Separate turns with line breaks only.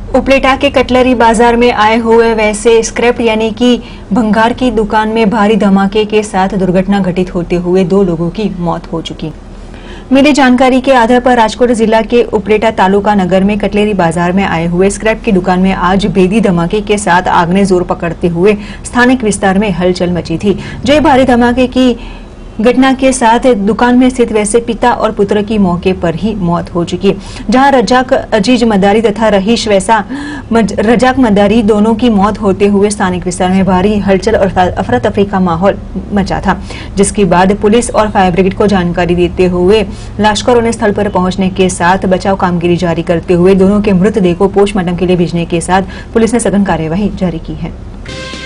उपलेटा के कटलरी बाजार में आए हुए वैसे स्क्रैप यानी कि भंगार की दुकान में भारी धमाके के साथ दुर्घटना घटित होते हुए 2 लोगों की मौत हो चुकी। मिली जानकारी के आधार पर राजकोट जिला के उपलेटा तालुका नगर में कटलेरी बाजार में आए हुए स्क्रैप की दुकान में आज बेदी धमाके के साथ आग ने जोर पकड़ते हुए स्थानिक विस्तार में हलचल मची थी। जो भारी धमाके की घटना के साथ दुकान में स्थित वैसे पिता और पुत्र की मौके पर ही मौत हो चुकी, जहां रजाक अजीज मदारी तथा रहीश वैसा रजाक मदारी दोनों की मौत होते हुए स्थानिक विस्तार में भारी हलचल और अफरा तफरी का माहौल मचा था। जिसके बाद पुलिस और फायर ब्रिगेड को जानकारी देते हुए लाश्करों ने स्थल पर पहुंचने के साथ बचाव कामगिरी जारी करते हुए दोनों के मृतदेह को पोस्टमार्टम के लिए भेजने के साथ पुलिस ने सघन कार्यवाही जारी की है।